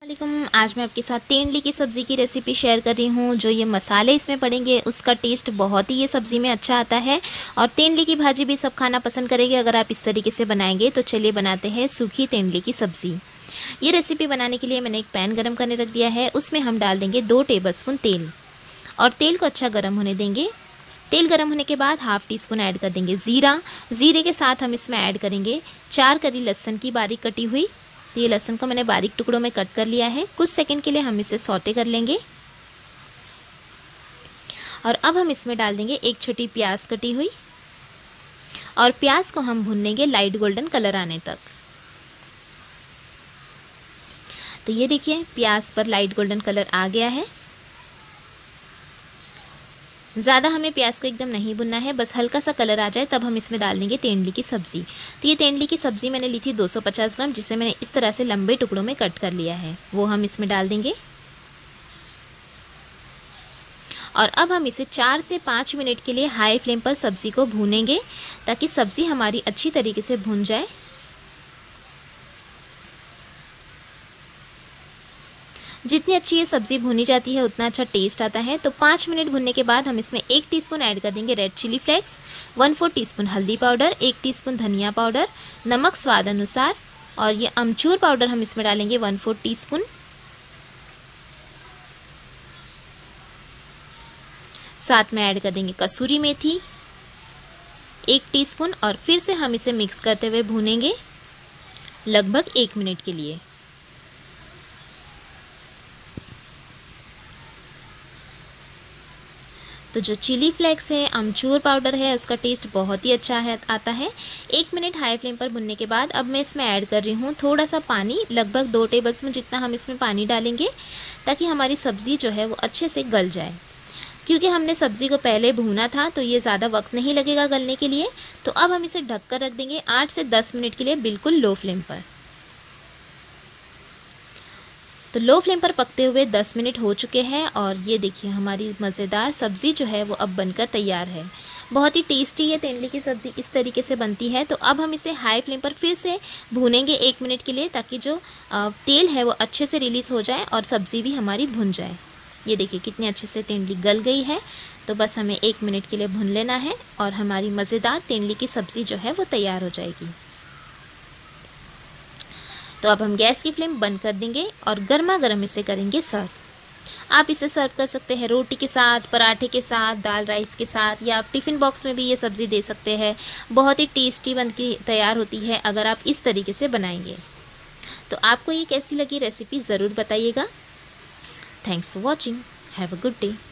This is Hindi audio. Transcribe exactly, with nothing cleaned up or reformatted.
वालेकुम। आज मैं आपके साथ तेंदुली की सब्ज़ी की रेसिपी शेयर कर रही हूँ। जो ये मसाले इसमें पड़ेंगे उसका टेस्ट बहुत ही ये सब्ज़ी में अच्छा आता है और तेंदुली की भाजी भी सब खाना पसंद करेंगे अगर आप इस तरीके से बनाएंगे। तो चलिए बनाते हैं सूखी तेंदुली की सब्ज़ी। ये रेसिपी बनाने के लिए मैंने एक पैन गरम करने रख दिया है। उसमें हम डाल देंगे दो टेबलस्पून तेल और तेल को अच्छा गर्म होने देंगे। तेल गर्म होने के बाद हाफ़ टी स्पून ऐड कर देंगे ज़ीरा। ज़ीरे के साथ हम इसमें ऐड करेंगे चार कली लहसुन की बारीक कटी हुई। तो ये लहसुन को मैंने बारीक टुकड़ों में कट कर लिया है। कुछ सेकंड के लिए हम इसे सौते कर लेंगे और अब हम इसमें डाल देंगे एक छोटी प्याज कटी हुई और प्याज को हम भून लेंगे लाइट गोल्डन कलर आने तक। तो ये देखिए प्याज पर लाइट गोल्डन कलर आ गया है। ज़्यादा हमें प्याज को एकदम नहीं भुनना है, बस हल्का सा कलर आ जाए तब हम इसमें डाल देंगे तेंदुली की सब्ज़ी। तो ये तेंदुली की सब्ज़ी मैंने ली थी दो सौ पचास ग्राम, जिसे मैंने इस तरह से लंबे टुकड़ों में कट कर लिया है, वो हम इसमें डाल देंगे। और अब हम इसे चार से पाँच मिनट के लिए हाई फ्लेम पर सब्ज़ी को भूनेंगे ताकि सब्ज़ी हमारी अच्छी तरीके से भुन जाए। जितनी अच्छी ये सब्ज़ी भुनी जाती है उतना अच्छा टेस्ट आता है। तो पाँच मिनट भुनने के बाद हम इसमें एक टीस्पून ऐड कर देंगे red chili flakes, one four teaspoon हल्दी पाउडर, एक टीस्पून धनिया पाउडर, नमक स्वाद अनुसार और ये अमचूर पाउडर हम इसमें डालेंगे वन फोर टीस्पून। साथ में ऐड कर देंगे कसूरी मेथी एक टीस्पून और फिर से हम इसे मिक्स करते हुए भूनेंगे लगभग एक मिनट के लिए। तो जो चिली फ्लेक्स है, अमचूर पाउडर है, उसका टेस्ट बहुत ही अच्छा है आता है। एक मिनट हाई फ्लेम पर भुनने के बाद अब मैं इसमें ऐड कर रही हूँ थोड़ा सा पानी, लगभग दो टेबलस्पून जितना हम इसमें पानी डालेंगे ताकि हमारी सब्ज़ी जो है वो अच्छे से गल जाए। क्योंकि हमने सब्ज़ी को पहले भूना था तो ये ज़्यादा वक्त नहीं लगेगा गलने के लिए। तो अब हम इसे ढक कर रख देंगे आठ से दस मिनट के लिए बिल्कुल लो फ्लेम पर। तो लो फ्लेम पर पकते हुए दस मिनट हो चुके हैं और ये देखिए हमारी मज़ेदार सब्ज़ी जो है वो अब बनकर तैयार है। बहुत ही टेस्टी ये तेंदुली की सब्ज़ी इस तरीके से बनती है। तो अब हम इसे हाई फ्लेम पर फिर से भूनेंगे एक मिनट के लिए ताकि जो तेल है वो अच्छे से रिलीज़ हो जाए और सब्ज़ी भी हमारी भुन जाए। ये देखिए कितनी अच्छे से तेंदुली गल गई है। तो बस हमें एक मिनट के लिए भून लेना है और हमारी मज़ेदार तेंदुली की सब्ज़ी जो है वो तैयार हो जाएगी। तो अब हम गैस की फ्लेम बंद कर देंगे और गर्मा गर्म इसे करेंगे सर्व। आप इसे सर्व कर सकते हैं रोटी के साथ, पराठे के साथ, दाल राइस के साथ या आप टिफ़िन बॉक्स में भी ये सब्ज़ी दे सकते हैं। बहुत ही टेस्टी बन के तैयार होती है अगर आप इस तरीके से बनाएंगे। तो आपको ये कैसी लगी रेसिपी ज़रूर बताइएगा। Thanks for watching. Have a good day.